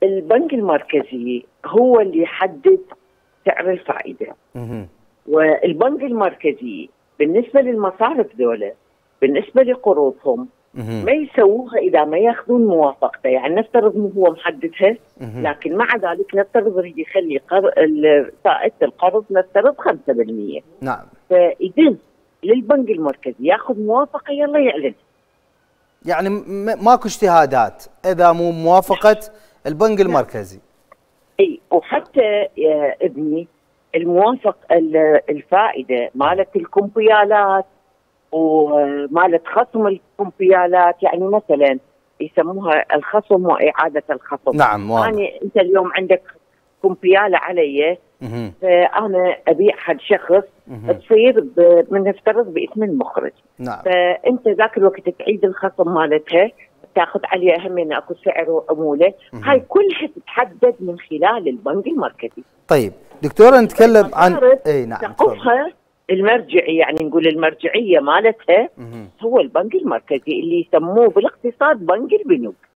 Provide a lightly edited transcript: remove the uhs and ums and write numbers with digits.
البنك المركزي هو اللي يحدد سعر الفائده. والبنك المركزي بالنسبه للمصارف ذولا، بالنسبه لقروضهم ما يسووها اذا ما ياخذون موافقته. يعني نفترض انه هو محددها، لكن مع ذلك نفترض يريد يخلي فائده القرض نفترض 5%. نعم. فيدز للبنك المركزي ياخذ موافقه يلا يعلن. يعني ماكو اجتهادات اذا مو موافقه البنك المركزي. اي، وحتى يا ابني الموافق الفائده مالت الكمبيالات ومالت خصم الكمبيالات، يعني مثلا يسموها الخصم واعاده الخصم. نعم. يعني انت اليوم عندك كمبياله علي، فانا ابيع حد شخص تصير بنفترض باسم المخرج. نعم. فانت ذاك الوقت تعيد الخصم مالتها، تاخذ عليها هم اكو سعر وعموله. هاي كلها تتحدد من خلال البنك المركزي. طيب دكتوره نتكلم عن نعم سقفها المرجعي، يعني نقول المرجعيه مالتها هو البنك المركزي اللي يسموه بالاقتصاد بنك البنوك.